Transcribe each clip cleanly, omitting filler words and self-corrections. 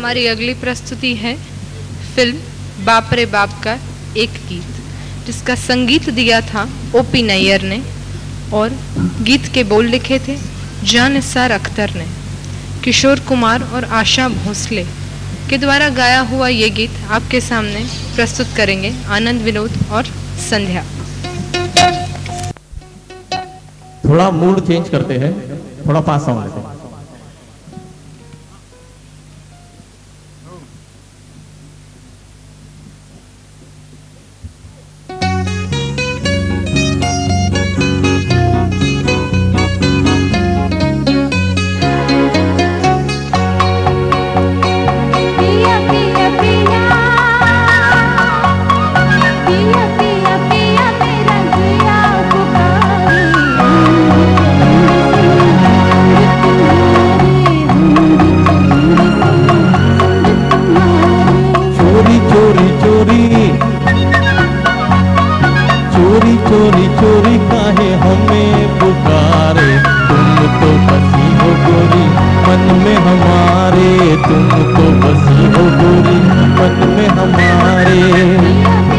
हमारी अगली प्रस्तुति है फिल्म बाप रे बाप का एक गीत, जिसका संगीत दिया था ओपी नैयर ने और गीत के बोल लिखे थे जान निसार अख्तर ने। किशोर कुमार और आशा भोसले के द्वारा गाया हुआ ये गीत आपके सामने प्रस्तुत करेंगे आनंद विनोद और संध्या। थोड़ा मूड चेंज करते हैं, थोड़ा फास्ट साउंड लेते हैं। चोरी चोरी काहे हमें पुकारे, तुम तो बसी हो गोरी मन में हमारे, तुम तो बसी हो गोरी मन में हमारे।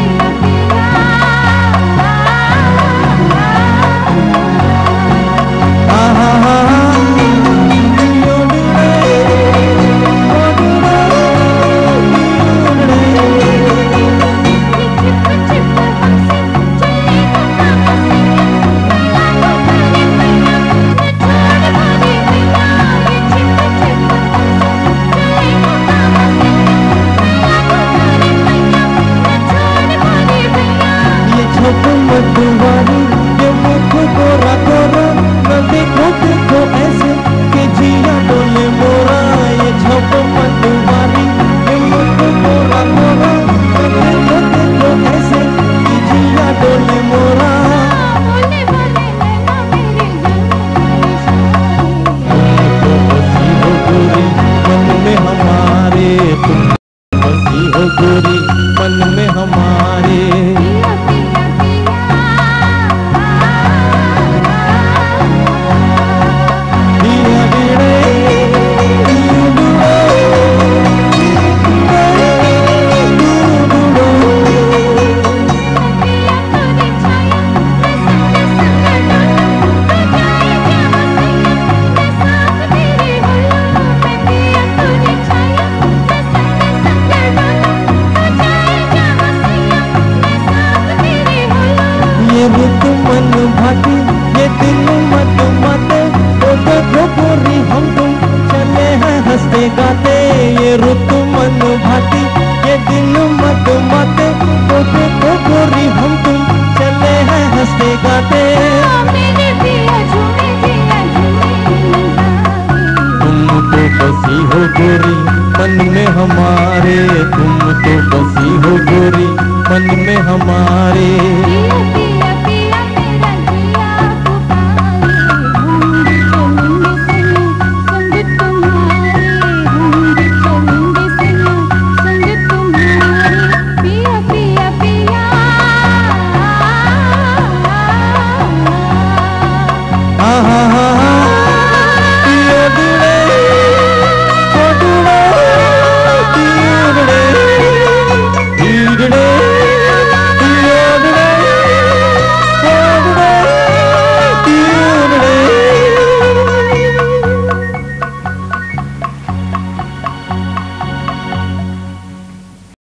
गोरी मन में हमारे। ये दिल मत मत ओ देखो गोरी हम तुम चले हैं हंसते गाते, ये रुत मन भाती ये दिल मत मत ओ देखो गोरी हम तुम चले हैं हंसते गाते। तुम तो बसी हो गोरी मन में हमारे, तुम तो बसी हो गोरी मन में हमारे।